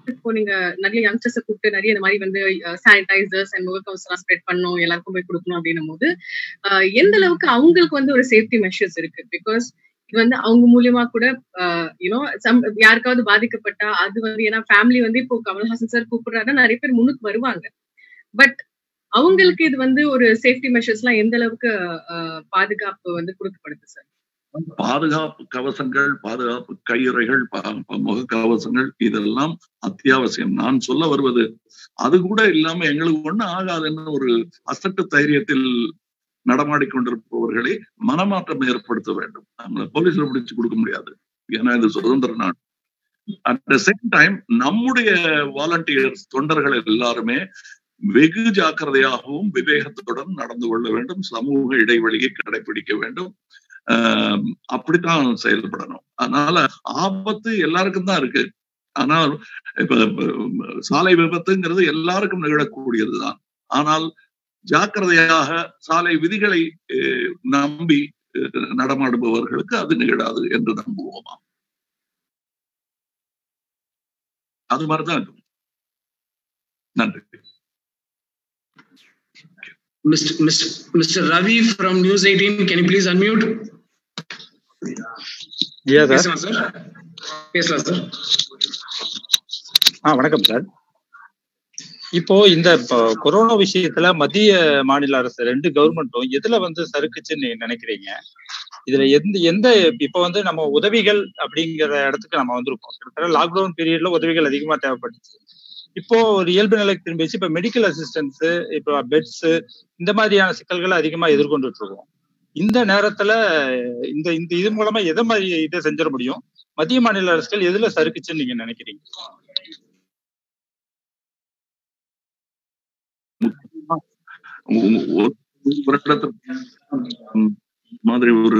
இப்போ நீங்க நிறைய யங்ஸ்டர்ஸை கூப்பிட்டு நிறைய இந்த மாதிரி வந்து சானிடைசர்ஸ் அண்ட் முகக்கவசம் ஸ்ப்ரெட் பண்ணணும், எல்லாருக்கும் போய் கொடுக்கணும் அப்படின்னும் போது எந்த அளவுக்கு அவங்களுக்கு வந்து ஒரு சேஃப்டி மெஷர்ஸ் இருக்கு? பிகாஸ் இது வந்து அவங்க மூலியமா கூட யூனோ யாருக்காவது பாதிக்கப்பட்டா அது வந்து ஏன்னா ஃபேமிலி வந்து இப்போ கமல்ஹாசன் சார் கூப்பிடுறாருன்னா நிறைய பேர் முன்னுக்கு வருவாங்க. பட் அவங்களுக்கு இது வந்து ஒரு சேஃப்டி மெஷர்ஸ் எல்லாம் எந்த அளவுக்கு பாதுகாப்பு வந்து கொடுக்கப்படுது சார்? பாதுகாப்பு கவசங்கள், பாதுகாப்பு கையுறைகள், முக கவசங்கள் இதெல்லாம் அத்தியாவசியம். நான் சொல்ல வருவது அது கூட இல்லாம எங்களுக்கு ஒண்ணும் ஆகாதுன்னு ஒரு அசட்டு தைரியத்தில் நடமாடிக்கொண்டிருப்பவர்களை மனமாற்றம் ஏற்படுத்த வேண்டும். நம்மளை போலீஸ்ல பிடிச்சு கொடுக்க முடியாது, ஏன்னா இது சுதந்திர நாடு. அட் த சேம் டைம் நம்முடைய வாலண்டியர்ஸ் தொண்டர்கள் எல்லாருமே வெகு ஜாக்கிரதையாகவும் விவேகத்துடன் நடந்து கொள்ள வேண்டும். சமூக இடைவெளியை கடைபிடிக்க வேண்டும். அப்படித்தான் செயல்படணும். அதனால ஆபத்து எல்லாருக்கும் தான் இருக்கு. ஆனால் இப்ப சாலை விபத்துங்கிறது எல்லாருக்கும் நிகழக்கூடியதுதான். ஆனால் ஜாக்கிரதையாக சாலை விதிகளை நம்பி நடமாடுபவர்களுக்கு அது நிகழாது என்று நம்புவோமா? அது மாதிரிதான் இருக்கும். நன்றி. Mr. Ravi from News 18, can you please unmute? Yes, sir. Yes, sir. வணக்கம் சார். இப்போ இந்த கொரோனா விஷயத்துல மத்திய மாநில அரசு ரெண்டு கவர்மெண்ட்டும் எதுல வந்து சறுக்குச்சுன்னு நீங்க நினைக்கிறீங்க? இதுல எந்த இப்ப வந்து நம்ம உதவிகள் அப்படிங்கிற இடத்துக்கு நம்ம வந்திருக்கோம். கிட்டத்தட்ட லாக்டவுன் பீரியட்ல உதவிகள் அதிகமா தேவைப்பட்டுச்சு. இப்போ ஒரு இயல்பு நிலைக்கு திரும்பிச்சு. இப்ப மெடிக்கல் அசிஸ்டன்ஸ், இப்போ பெட்ஸ், இந்த மாதிரியான சிக்கல்களை அதிகமா எதிர்கொண்டுட்டு இருக்கோம். இந்த நேரத்துல இந்த இது மூலமா எதை மாதிரி இதை செஞ்சிட முடியும்? மத்திய மாநில அரசுகள் எதுல சறுக்குச்சுன்னு நீங்க நினைக்கிறீங்க? மாதிரி ஒரு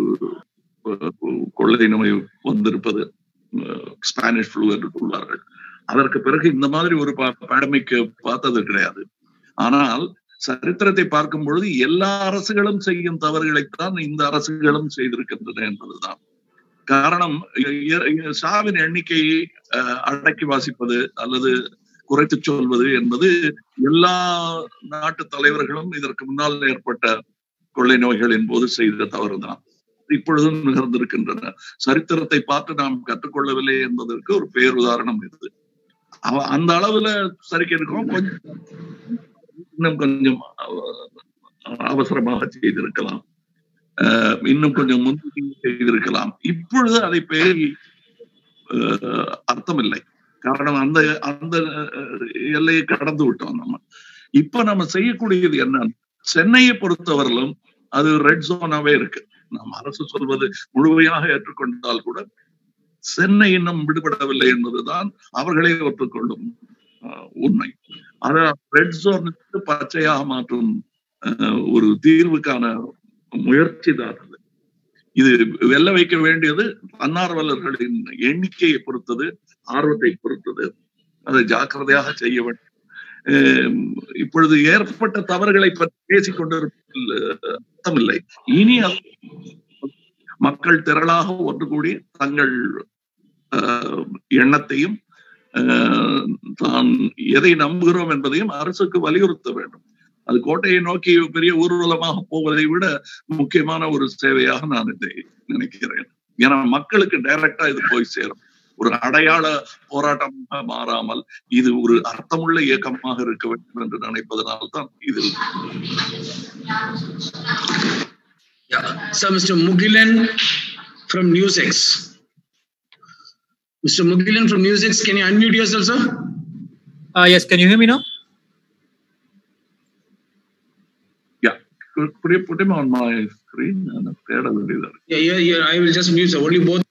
கொள்ளை நோய் வந்திருப்பது, ஸ்பானிஷ் ஃப்ளூ என்று சொல்வார்கள். அதற்கு பிறகு இந்த மாதிரி ஒரு பேண்டமிக் பார்த்தது கிடையாது. ஆனால் சரித்திரத்தை பார்க்கும் பொழுது எல்லா அரசுகளும் செய்யும் தவறுகளைத்தான் இந்த அரசுகளும் செய்திருக்கின்றன என்பதுதான் காரணம். சாவின் எண்ணிக்கையை அடக்கி வாசிப்பது அல்லது குறைத்து சொல்வது என்பது எல்லா நாட்டு தலைவர்களும் இதற்கு முன்னால் ஏற்பட்ட கொள்ளை நோய்களின் போது செய்த தவறுதான் இப்பொழுதும் நிகழ்ந்திருக்கின்றன. சரித்திரத்தை பார்த்து நாம் கற்றுக்கொள்ளவில்லை என்பதற்கு ஒரு பேருதாரணம் இது. அந்த அளவுல சரிக்க இருக்கோம். இன்னும் கொஞ்சம் அவசரமாக செய்திருக்கலாம், இன்னும் கொஞ்சம் முன்கூட்டி செய்திருக்கலாம். இப்பொழுது அதை பேரி அர்த்தம் இல்லை. காரணம் அந்த அந்த எல்லையை கடந்து விட்டோம் நம்ம. இப்ப நம்ம செய்யக்கூடியது என்ன? சென்னையை பொறுத்தவரையிலும் அது ரெட் ஜோனாவே இருக்கு. நம்ம அரசு சொல்வது முழுமையாக ஏற்றுக்கொண்டால் கூட சென்னை இன்னும் விடுபடவில்லை என்பதுதான் அவர்களே ஒத்துக்கொள்ளும் உண்மை. அத ரெட் ஜோனுக்கு பச்சையாக மாற்றும் ஒரு தீர்வுக்கான முயற்சி தான் அது. இது வெல்ல வைக்க வேண்டியது தன்னார்வலர்களின் எண்ணிக்கையை பொறுத்தது, ஆர்வத்தை பொறுத்தது. அதை ஜாக்கிரதையாக செய்ய வேண்டும். இப்பொழுது ஏற்பட்ட தவறுகளை பற்றி பேசிக் கொண்டிருப்பதில் அர்த்தமில்லை. இனி மக்கள் திரளாக ஒன்று கூடி தங்கள் எண்ணத்தையும் தான் எதை நம்புகிறோம் என்பதையும் அரசுக்கு வலியுறுத்த வேண்டும். அது கோட்டையை நோக்கி பெரிய ஊர்வலமாக போவதை விட முக்கியமான ஒரு சேவையாக நான் இதை நினைக்கிறேன். ஏன்னா மக்களுக்கு டைரக்டா இது போய் சேரும். ஒரு அடையாள போராட்டமாக மாறாமல் இது ஒரு அர்த்தமுள்ள இயக்கமாக இருக்க வேண்டும் என்று நினைப்பதனால்தான் இது. So Mr. Mugilan from NewsX. Mr. Mugilan from NewsX, can you unmute yourself, sir? Yes, can you hear me now? Yeah, could you put him on my screen? Yeah, I will just mute, sir. Only both.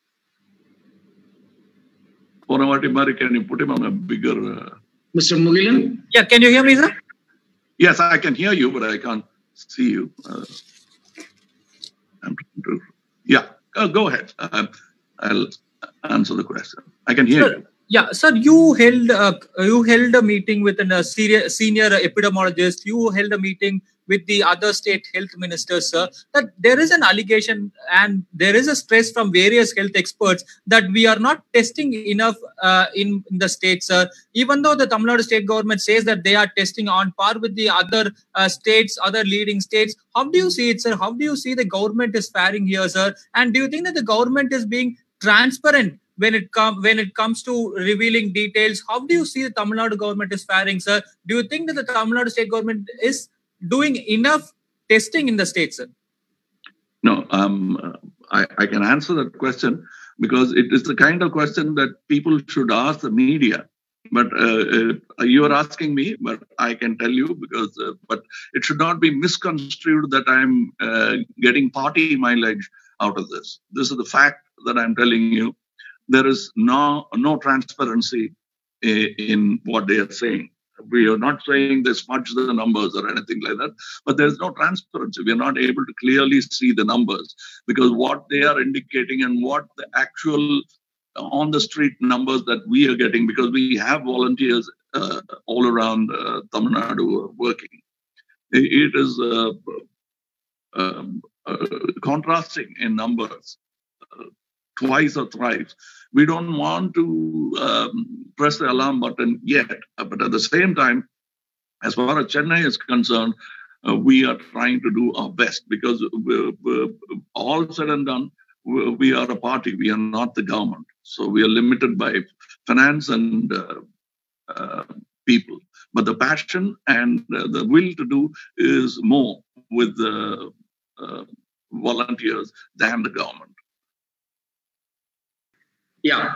Can you put him on a bigger... Mr. Mugilan? Yeah, can you hear me, sir? Yes, I can hear you, but I can't see you. Yeah, go ahead. I'll answer the question. I can hear you. Yeah, sir, you held a meeting with a senior epidemiologist. You held a meeting with the other state health ministers, sir, that there is an allegation and there is a stress from various health experts that we are not testing enough in the states, sir. Even though the Tamil Nadu state government says that they are testing on par with the other states, other leading states, how do you see it, sir? How do you see the government is faring here, sir? And do you think that the government is being transparent when it comes to revealing details? How do you see the Tamil Nadu government is faring, sir? Do you think that the Tamil Nadu state government is doing enough testing in the states, sir? No, I can answer that question because it is the kind of question that people should ask the media. But you are asking me, but I can tell you because, but it should not be misconstrued that I'm getting party mileage out of this. This is the fact that I'm telling you. There is no transparency in what they are saying. We are not saying they smudge the numbers or anything like that, but there's no transparency. We are not able to clearly see the numbers because what they are indicating and what the actual on the street numbers that we are getting, because we have volunteers all around Tamil Nadu working. It is contrasting in numbers. Twice or thrice. We don't want to press the alarm button yet, but at the same time, as far as Chennai is concerned, we are trying to do our best because we're all said and done, we are a party, we are not the government. So we are limited by finance and people. But the passion and the will to do is more with the volunteers than the government. Yeah.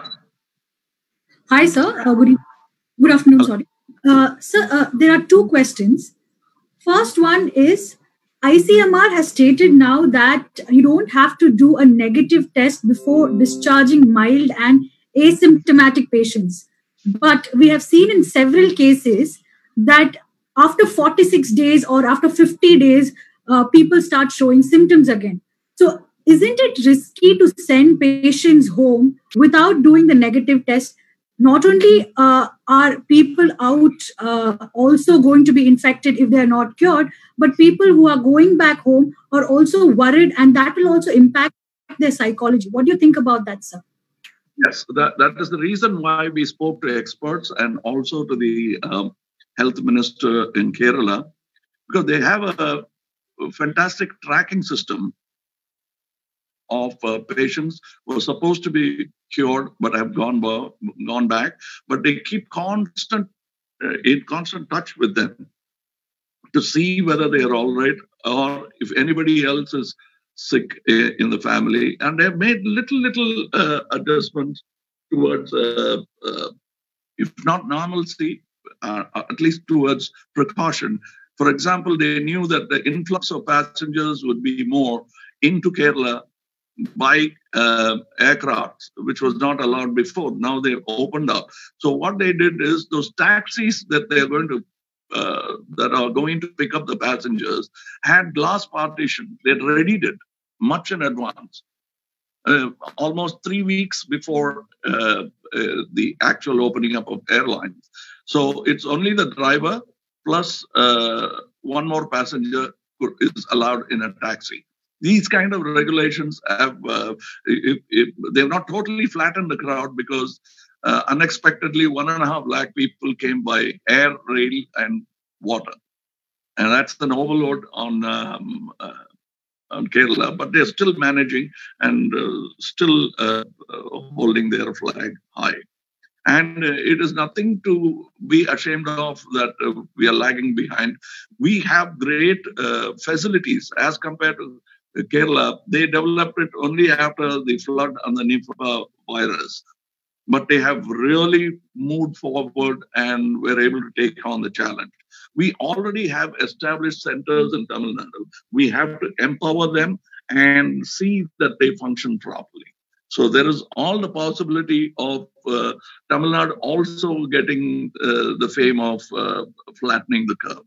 Hi, sir. Good afternoon. Sorry. Sir, there are two questions. First one is, ICMR has stated now that you don't have to do a negative test before discharging mild and asymptomatic patients. But we have seen in several cases that after 46 days or after 50 days, people start showing symptoms again. So isn't it risky to send patients home without doing the negative test? Not only are people out also going to be infected if they are not cured, but people who are going back home are also worried, and that will also impact their psychology. What do you think about that, sir? Yes, that is the reason why we spoke to experts and also to the health minister in Kerala, because they have a fantastic tracking system of patients who are supposed to be cured but have gone back, but they keep in constant touch with them to see whether they are all right or if anybody else is sick in the family. And they have made little adjustments towards, if not normalcy, at least towards precaution. For example, they knew that the influx of passengers would be more into Kerala by aircraft, which was not allowed before. Now they've opened up. So what they did is those taxis that they're going to that are going to pick up the passengers had glass partition. They readied it much in advance, almost 3 weeks before the actual opening up of airlines. So it's only the driver plus one more passenger is allowed in a taxi. These kind of regulations have, they've not totally flattened the crowd because unexpectedly 1.5 lakh people came by air, rail, and water. And that's an overload on Kerala, but they're still managing and still holding their flag high. And it is nothing to be ashamed of that we are lagging behind. We have great facilities as compared to Kerala. They developed it only after the flood and the Nipah virus. But they have really moved forward and were able to take on the challenge. We already have established centers in Tamil Nadu. We have to empower them and see that they function properly. So there is all the possibility of Tamil Nadu also getting the fame of flattening the curve.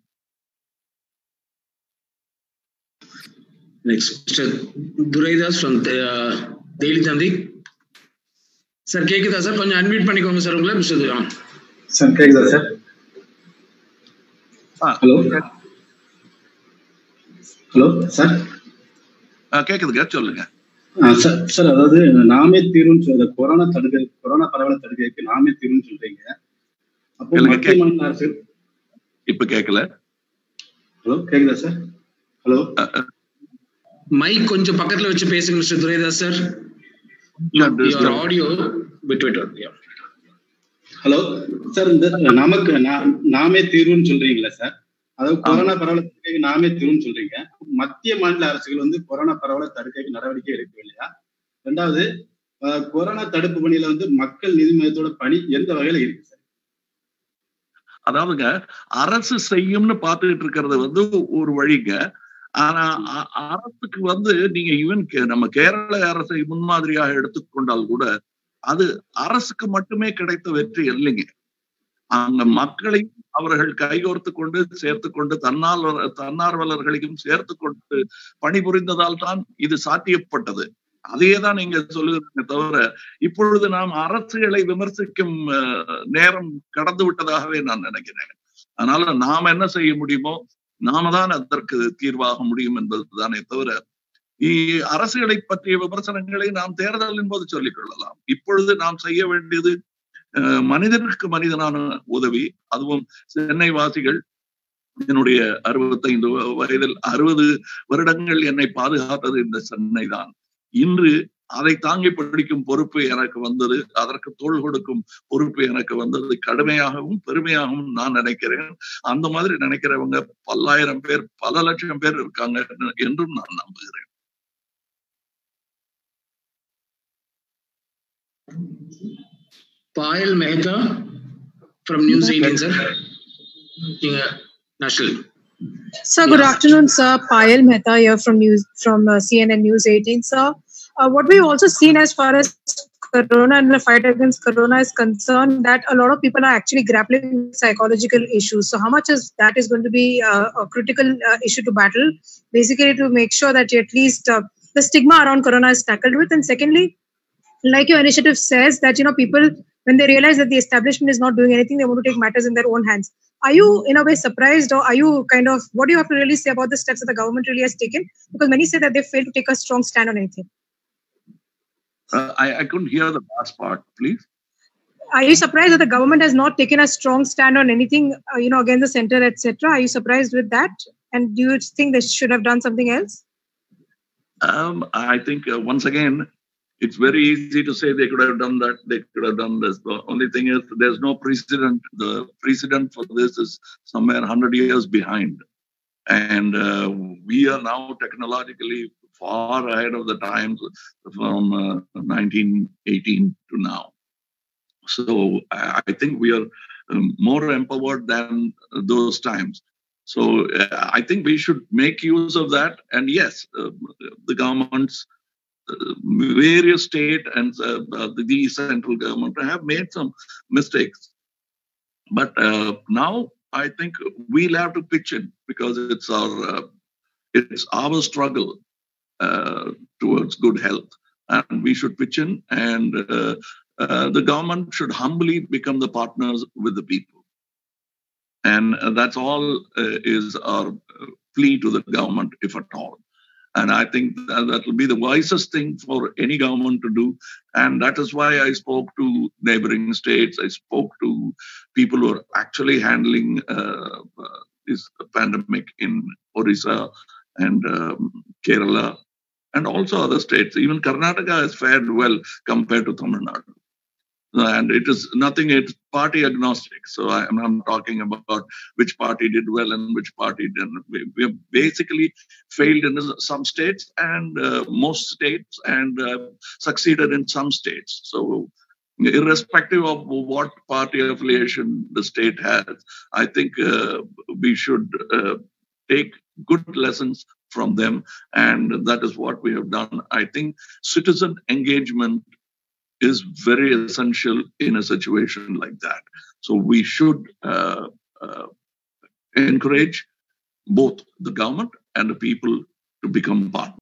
Next, Mr. Duraidas from Daily Tandi. Sir, கேக்குதா sir? கொஞ்சம் unmute பண்ணிக்கோங்க sir உங்களை. Mister Durai. Sir கேக்குதா sir? Hello. Hello sir. கேக்குதுங்க, சொல்லுங்க. Sir, அதாவது நாமே தீர்வுன்னு சொல்ற கொரோனா பரவலை தடுக்கிறதுக்கு நாமே தீர்வுன்னு சொல்றீங்க. அப்போ மத்திய மாநில அரசு இப்ப கேட்கல. ஹலோ, கேக்குதா சார்? ஹலோ, மைக் கொஞ்சம் பக்கத்துல வச்சு பேசுங்க மிஸ்டர் துரைதாஸ் சார். ஆடியோ விட்டு. ஹலோ சார், இந்த நமக்கு நாமே தீர்வுன்னு சொல்றீங்களா சார்? அதாவது கொரோனா பரவலை தடுக்க நாமே தீர்வுன்னு சொல்றீங்க. மத்திய மாநில அரசுகள் வந்து கொரோனா பரவலை தடுக்க நடவடிக்கை எடுக்க இல்லையா? ரெண்டாவது, கொரோனா தடுப்பு பணியில வந்து மக்கள் நீதி மையத்தோட பணி எந்த வகையில இருக்கு சார்? அதாவதுங்க, அரசு செய்யும்னு பார்த்துக்கிட்டு இருக்கிறது வந்து ஒரு வழிங்க. ஆனா அரசுக்கு வந்து நீங்க ஈவன் நம்ம கேரள அரசை முன்மாதிரியாக எடுத்துக்கொண்டால் கூட அது அரசுக்கு மட்டுமே கிடைத்த வெற்றி இல்லைங்க. அங்க மக்களை அவர்கள் கைகோர்த்து கொண்டு சேர்த்து கொண்டு தன்னார்வலர்களையும் சேர்த்து கொண்டு பணிபுரிந்ததால் தான் இது சாத்தியப்பட்டது. அதையேதான் நீங்க சொல்லுகிறீங்க தவிர இப்பொழுது நாம் அரசுகளை விமர்சிக்கும் நேரம் கடந்து விட்டதாகவே நான் நினைக்கிறேன். அதனால நாம் என்ன செய்ய முடியுமோ நாம தான் அதற்கு தீர்வாக முடியும் என்பதுதானே தவிர அரசுகளை பற்றிய விமர்சனங்களை நாம் தேர்தலின் போது சொல்லிக் கொள்ளலாம். இப்பொழுது நாம் செய்ய வேண்டியது மனிதனுக்கு மனிதனான உதவி. அதுவும் சென்னை வாசிகள், என்னுடைய 65 வயதில் 60 வருடங்கள் என்னை பாதுகாத்தது இந்த சென்னை தான். இன்று அதை தாங்கி பிடிக்கும் பொறுப்பு எனக்கு வந்தது, அதற்கு தோள் கொடுக்கும் பொறுப்பு எனக்கு வந்தது கடுமையாகவும் பெருமையாகவும் நான் நினைக்கிறேன். அந்த மாதிரி நினைக்கிறவங்க பல்லாயிரம் பேர், பல லட்சம் பேர் இருக்காங்க என்றும் நான் நம்புகிறேன். Payal Mehta from News 18, sir. National. Sir, good afternoon, sir. Payal Mehta here from CNN News 18, sir. What we've also seen as far as Corona and the fight against Corona is concerned, that a lot of people are actually grappling with psychological issues. So how much is going to be a critical issue to battle, basically to make sure that at least the stigma around Corona is tackled with? And secondly, like your initiative says, that people, when they realize that the establishment is not doing anything, they want to take matters in their own hands. Are you in a way surprised, or are you kind of, what do you have to really say about the steps that the government really has taken? Because many say that they failed to take a strong stand on anything. I couldn't hear the last part, please. Are you surprised that the government has not taken a strong stand on anything, against the center, etc.? Are you surprised with that? And do you think they should have done something else? I think once again, it's very easy to say they could have done that, they could have done this. The only thing is there's no precedent. The precedent for this is somewhere 100 years behind. And we are now technologically far ahead of the times from 1918 to now. So I think we are more empowered than those times. So I think we should make use of that. And yes, the governments, various state and the central government have made some mistakes. But now I think we'll have to pitch in, because it's our struggle towards good health, and we should pitch in, and the government should humbly become the partners with the people. And that's all is our plea to the government, if at all. And I think that will be the wisest thing for any government to do. And that is why I spoke to neighboring states. I spoke to people who are actually handling this pandemic in Orissa and Kerala, and also other states. Even Karnataka has fared well compared to Tamil Nadu. And it is nothing, it's party agnostic. So I'm talking about which party did well and which party didn't. We have basically failed in some states and most states, and succeeded in some states. So irrespective of what party affiliation the state has, I think we should take good lessons from them. And that is what we have done. I think citizen engagement is very essential in a situation like that. So we should encourage both the government and the people to become partners.